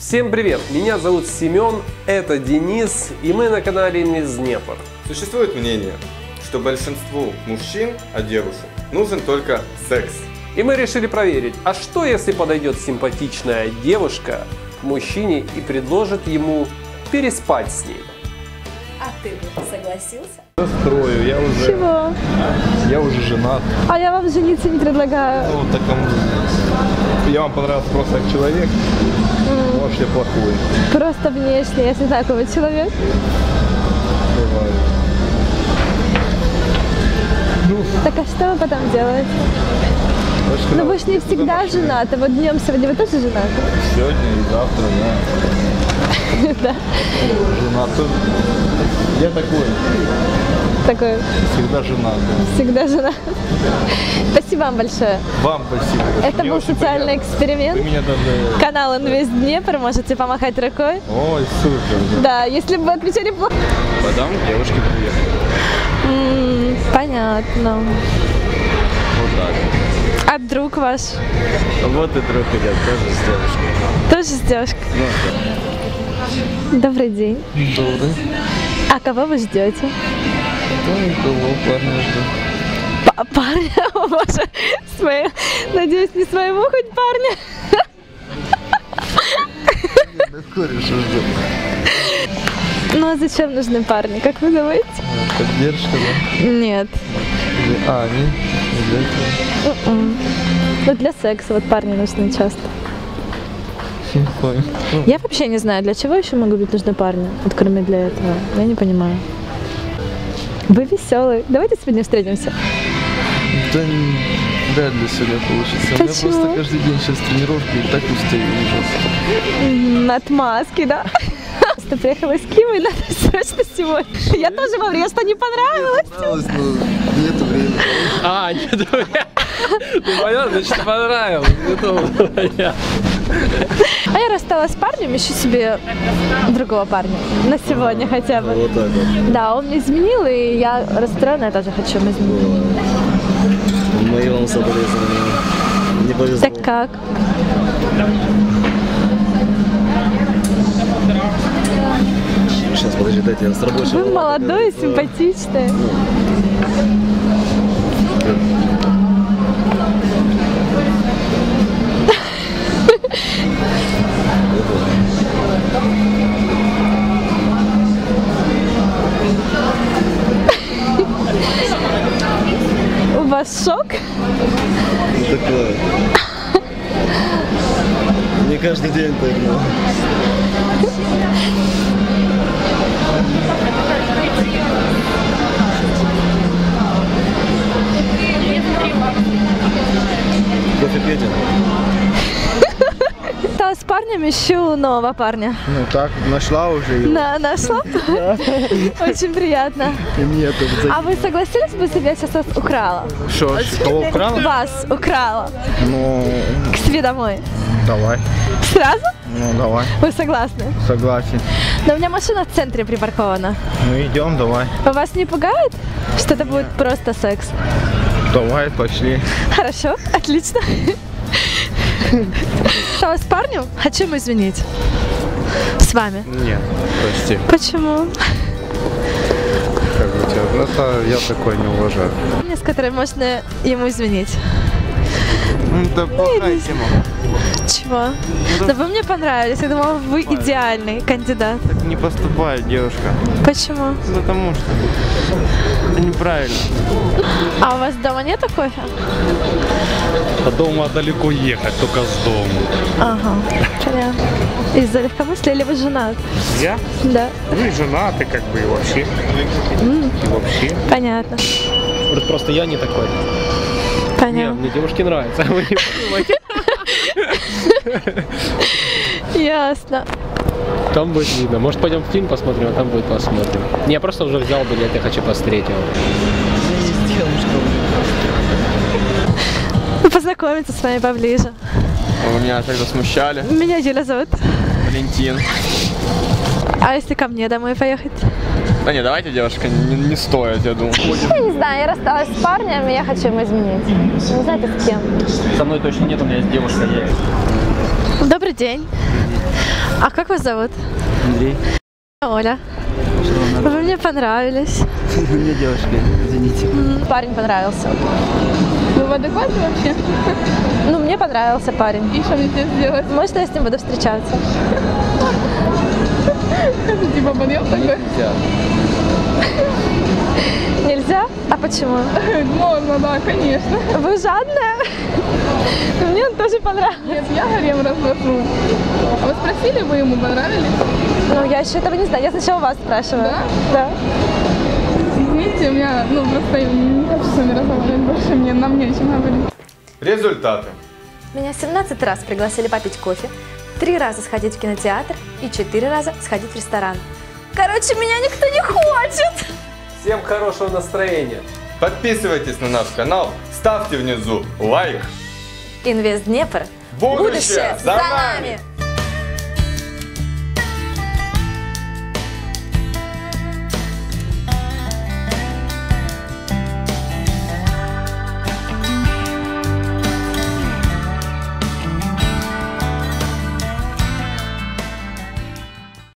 Всем привет! Меня зовут Семен, это Денис, и мы на канале Инвестднепр. Существует мнение, что большинству мужчин от девушек нужен только секс. И мы решили проверить, а что если подойдет симпатичная девушка к мужчине и предложит ему переспать с ним? А ты бы согласился? Строю, я уже... Чего? Я уже женат. А я вам жениться не предлагаю. Ну, так я вам понравился просто как человек. Вообще плохой. Просто внешне, я не знаю, какой вы человек. Бывает. Так а что вы потом делаете? Ну вы же не всегда женаты. Вот днем сегодня вы тоже женаты? Сегодня и завтра, да. Да. Женат тоже. Я такой. Такой. Всегда женат. Всегда женат. Спасибо вам большое. Вам спасибо. Это был социальный эксперимент. Вы меня даже... Канал Инвестднепр, можете помахать рукой. Ой, супер. Да, если бы вы отвечали плохо. Подам девушке привет. Понятно. Вот так. А друг ваш? Вот и друг идет, тоже с девушкой. Тоже с девушкой? Добрый день. Добрый. А кого вы ждете? Никого, парня жду. Парня? О боже, надеюсь, не своего хоть парня? Кореша ждет. Ну а зачем нужны парни, как вы думаете? Поддержка, да? Нет. А, не? Для этого? Ну для секса вот парни нужны часто. Не понял. Я вообще не знаю, для чего еще могут быть нужны парни, вот кроме для этого. Я не понимаю. Вы веселый. Давайте сегодня встретимся. Да вряд ли сегодня получится. Почему? У меня просто каждый день сейчас тренировки и так устаю ужасно. Отмазки, да? Просто приехала из Киева и надо срочно сегодня. Я тоже говорю, мне что не понравилось. Понравилось, но нету времени. А, нет, ну понятно, значит понравилось. А я рассталась с парнем, ищу себе другого парня. На сегодня хотя бы. Вот так вот. Да, он мне изменил, и я расстроена, я тоже хочу ему изменить. Мои вам соболезнования. Не повезло. Так как? Сейчас, подожди, дайте я с рабочего. Вы молодой и симпатичный. У вас шок? Такое. Не каждый день так, но... Кофе Петя. Да, с парнем ищу нового парня. Ну так, нашла уже его. Нашла? Очень приятно. И мне это... А вы согласились бы, если я сейчас вас украла? Что, кого украла? Вас украла. Ну, К себе домой. давай. Сразу? Ну, давай. Вы согласны? Согласен. Но у меня машина в центре припаркована. Ну, идем, давай. Вас не пугает, что это будет просто секс? Давай, пошли. Хорошо, отлично. Что, с парнем? Хочу ему изменить. С вами. Нет, прости. Почему? Как бы тебя... Ну, это я такой не уважаю. С которой можно ему изменить. Это плохая тема. Чего? Да вы мне понравились. Я думала, вы идеальный кандидат. Так не поступает девушка. Почему? Потому что неправильно. А у вас дома нету кофе? До дома далеко ехать, только с дому. Ага, понятно. Из-за легкомыслия или вы женат? Я? Да. Ну и женатый, как бы, и вообще. И вообще. Понятно. Просто я не такой. Понятно. Мне девушки нравятся, вы не понимаете. Ясно. Там будет видно. Может пойдем фильм посмотрим, а там будет посмотрим. Не, я просто уже взял билет, я хочу посмотреть его. Познакомиться с вами поближе. Вы меня тогда смущали. Меня Юля зовут. Валентин. А если ко мне домой поехать? Да не, давайте, девушка, не стоит, я думаю. Я не знаю, я рассталась с парнем, и я хочу ему изменить. Не знаете, с кем? Со мной точно нет, у меня есть девушка, я... Добрый день. А как вас зовут? Андрей. Оля. Вы мне понравились. Мне девушка, извините. Парень понравился. Вы в адеквате вообще? Ну, мне понравился парень. И что мне здесь делать? Может, я с ним буду встречаться? Типа подъем такой? Нельзя? А почему? Можно, да, конечно. Вы жадная? Мне он тоже понравился. Нет, я гарем разношу. А вы спросили, вы ему понравились? Ну, я еще этого не знаю. Я сначала вас спрашиваю. Да? Да. Извините, у меня, просто не хочу с вами разговаривать больше, нам не о чем говорить. Результаты. Меня 17 раз пригласили попить кофе, 3 раза сходить в кинотеатр и 4 раза сходить в ресторан. Короче, меня никто не хочет! Всем хорошего настроения. Подписывайтесь на наш канал, ставьте внизу лайк. Инвест Днепр. Будущее за нами!